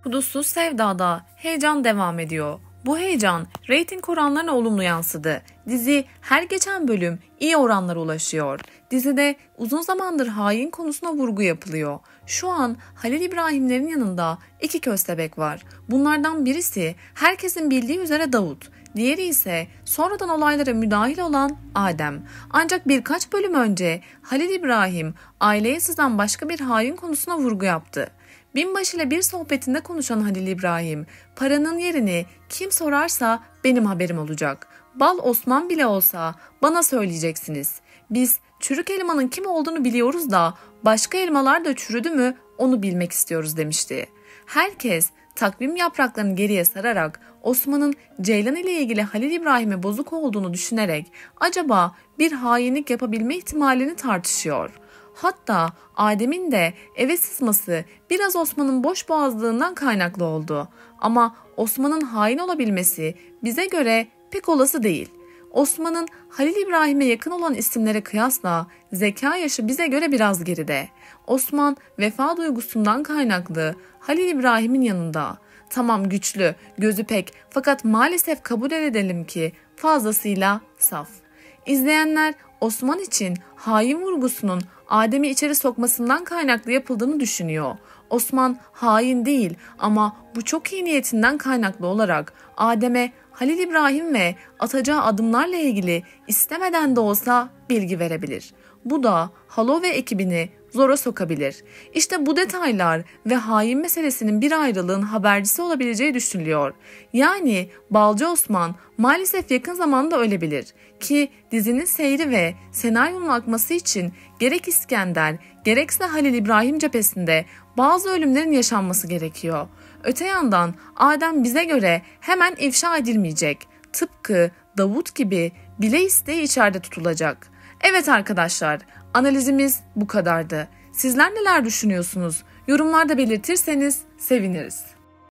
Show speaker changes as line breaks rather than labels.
Hudutsuz Sevda'da heyecan devam ediyor. Bu heyecan reyting oranlarına olumlu yansıdı. Dizi her geçen bölüm iyi oranlara ulaşıyor. Dizide uzun zamandır hain konusuna vurgu yapılıyor. Şu an Halil İbrahimlerin yanında iki köstebek var. Bunlardan birisi herkesin bildiği üzere Davut. Diğeri ise sonradan olaylara müdahil olan Adem. Ancak birkaç bölüm önce Halil İbrahim aileye sızan başka bir hain konusuna vurgu yaptı. Binbaşı ile bir sohbetinde konuşan Halil İbrahim, paranın yerini kim sorarsa benim haberim olacak. Bal Osman bile olsa bana söyleyeceksiniz. Biz çürük elmanın kim olduğunu biliyoruz da başka elmalar da çürüdü mü onu bilmek istiyoruz demişti. Herkes takvim yapraklarını geriye sararak Osman'ın Ceylan ile ilgili Halil İbrahim'e bozuk olduğunu düşünerek acaba bir hainlik yapabilme ihtimalini tartışıyor. Hatta Adem'in de eve sızması biraz Osman'ın boş boğazlığından kaynaklı oldu. Ama Osman'ın hain olabilmesi bize göre pek olası değil. Osman'ın Halil İbrahim'e yakın olan isimlere kıyasla zeka yaşı bize göre biraz geride. Osman vefa duygusundan kaynaklı Halil İbrahim'in yanında. Tamam güçlü, gözü pek fakat maalesef kabul edelim ki fazlasıyla saf. İzleyenler Osman için hain vurgusunun Adem'i içeri sokmasından kaynaklı yapıldığını düşünüyor. Osman hain değil ama bu çok iyi niyetinden kaynaklı olarak Adem'e Halil İbrahim ve atacağı adımlarla ilgili istemeden de olsa bilgi verebilir. Bu da Halo ve ekibini zora sokabilir. İşte bu detaylar ve hain meselesinin bir ayrılığın habercisi olabileceği düşünülüyor. Yani Balcı Osman maalesef yakın zamanda ölebilir ki dizinin seyri ve senaryonun akması için gerek İskender gerekse Halil İbrahim cephesinde bazı ölümlerin yaşanması gerekiyor. Öte yandan Adem bize göre hemen ifşa edilmeyecek. Tıpkı Davut gibi bile isteye içeride tutulacak. Evet arkadaşlar, analizimiz bu kadardı. Sizler neler düşünüyorsunuz? Yorumlarda belirtirseniz seviniriz.